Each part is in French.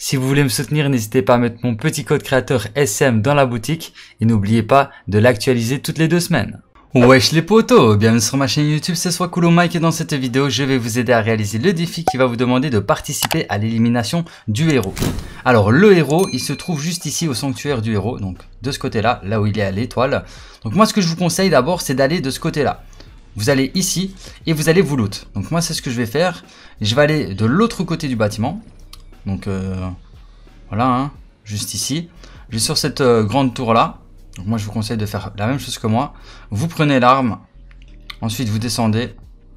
Si vous voulez me soutenir, n'hésitez pas à mettre mon petit code créateur SM dans la boutique et n'oubliez pas de l'actualiser toutes les 2 semaines. Wesh les potos, bienvenue sur ma chaîne YouTube, c'est SwagCoolOhMike et dans cette vidéo, je vais vous aider à réaliser le défi qui va vous demander de participer à l'élimination du héros. Alors le héros, il se trouve juste ici au sanctuaire du héros, donc de ce côté-là, là où il est à l'étoile. Donc moi ce que je vous conseille d'abord, c'est d'aller de ce côté-là. Vous allez ici et vous allez vous loot. Donc moi c'est ce que je vais faire, je vais aller de l'autre côté du bâtiment. Donc voilà, hein, juste ici. Je vais sur cette grande tour là. Donc moi je vous conseille de faire la même chose que moi. Vous prenez l'arme. Ensuite vous descendez.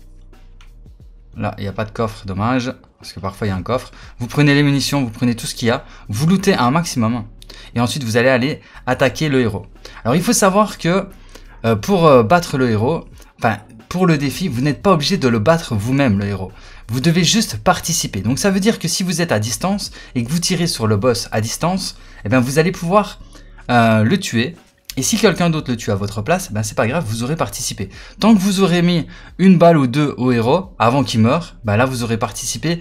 Là il n'y a pas de coffre, dommage. Parce que parfois il y a un coffre. Vous prenez les munitions, vous prenez tout ce qu'il y a. Vous lootez un maximum. Et ensuite vous allez aller attaquer le héros. Alors il faut savoir que pour battre le héros, enfin pour le défi, vous n'êtes pas obligé de le battre vous-même le héros. Vous devez juste participer. Donc ça veut dire que si vous êtes à distance et que vous tirez sur le boss à distance, eh bien vous allez pouvoir le tuer. Et si quelqu'un d'autre le tue à votre place, ben c'est pas grave, vous aurez participé. Tant que vous aurez mis une balle ou deux au héros avant qu'il meure, ben là vous aurez participé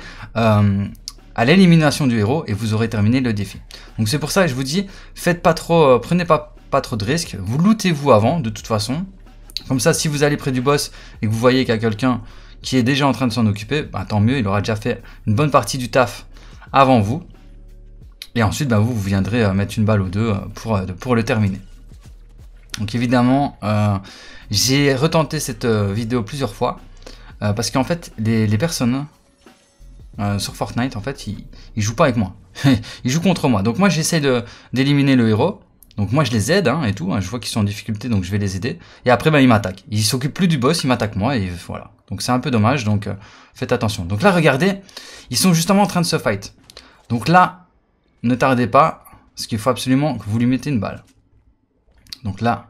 à l'élimination du héros et vous aurez terminé le défi. Donc c'est pour ça que je vous dis, faites pas trop, prenez pas trop de risques. Vous lootez-vous avant de toute façon. Comme ça, si vous allez près du boss et que vous voyez qu'il y a quelqu'un qui est déjà en train de s'en occuper, bah, tant mieux, il aura déjà fait une bonne partie du taf avant vous. Et ensuite, bah, vous viendrez mettre une balle ou deux pour le terminer. Donc évidemment, j'ai retenté cette vidéo plusieurs fois, parce qu'en fait, les personnes sur Fortnite, en fait, ils jouent pas avec moi. Ils jouent contre moi. Donc moi, j'essaie d'éliminer le héros. Donc moi je les aide hein, et tout, hein. Je vois qu'ils sont en difficulté donc je vais les aider. Et après ben, ils m'attaquent. Ils s'occupent plus du boss, ils m'attaquent moi et voilà. Donc c'est un peu dommage, donc faites attention. Donc là regardez, ils sont justement en train de se fight. Donc là, ne tardez pas, parce qu'il faut absolument que vous lui mettez une balle. Donc là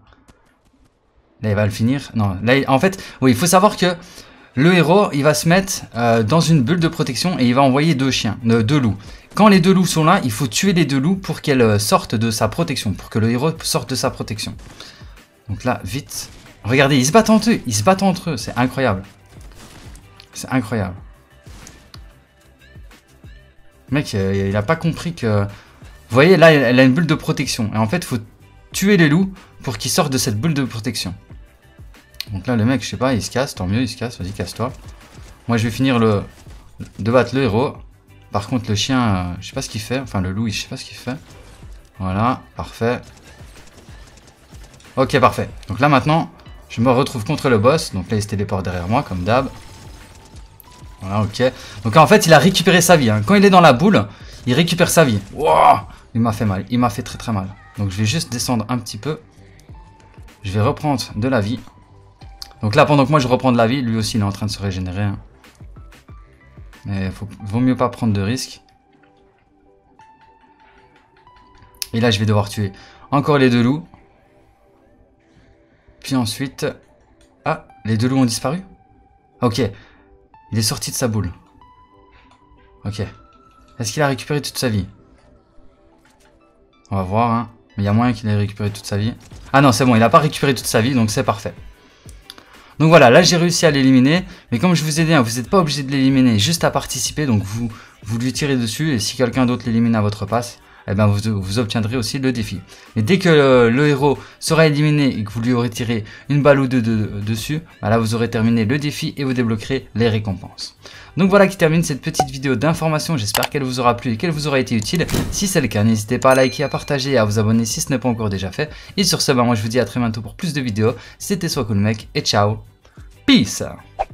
il va le finir. Non, là en fait, oui il faut savoir que le héros il va se mettre dans une bulle de protection et il va envoyer deux loups. Quand les 2 loups sont là, il faut tuer les 2 loups pour qu'elles sortent de sa protection, pour que le héros sorte de sa protection. Donc là, vite. Regardez, ils se battent entre eux, c'est incroyable. C'est incroyable. Le mec, il a pas compris que... Vous voyez, là, elle a une bulle de protection. Et en fait, il faut tuer les loups pour qu'ils sortent de cette bulle de protection. Donc là, le mec, je sais pas, il se casse, tant mieux, il se casse, vas-y, casse-toi. Moi, je vais finir de battre le héros. Par contre le chien, je sais pas ce qu'il fait, enfin le loup, je sais pas ce qu'il fait. Voilà, parfait. Ok, parfait. Donc là maintenant, je me retrouve contre le boss. Donc là il se téléporte derrière moi comme d'hab. Voilà, ok. Donc en fait il a récupéré sa vie. Hein. Quand il est dans la boule, il récupère sa vie. Wow, il m'a fait mal, il m'a fait très très mal. Donc je vais juste descendre un petit peu. Je vais reprendre de la vie. Donc là pendant que moi je reprends de la vie, lui aussi il est en train de se régénérer. Hein. Mais vaut mieux pas prendre de risques. Et là je vais devoir tuer encore les 2 loups. Puis ensuite... Ah, les 2 loups ont disparu. Ok, il est sorti de sa boule. Ok. Est-ce qu'il a récupéré toute sa vie? On va voir, hein. Mais il y a moyen qu'il ait récupéré toute sa vie. Ah non, c'est bon, il n'a pas récupéré toute sa vie, donc c'est parfait. Donc voilà, là j'ai réussi à l'éliminer, mais comme je vous ai dit, hein, vous n'êtes pas obligé de l'éliminer, juste à participer, donc vous lui tirez dessus, et si quelqu'un d'autre l'élimine à votre place, eh ben vous obtiendrez aussi le défi. Mais dès que le héros sera éliminé et que vous lui aurez tiré une balle ou deux dessus, bah là vous aurez terminé le défi et vous débloquerez les récompenses. Donc voilà qui termine cette petite vidéo d'information, j'espère qu'elle vous aura plu et qu'elle vous aura été utile. Si c'est le cas, n'hésitez pas à liker, à partager et à vous abonner si ce n'est pas encore déjà fait. Et sur ce, bah moi je vous dis à très bientôt pour plus de vidéos. C'était SwagCoolOhMike et ciao, peace.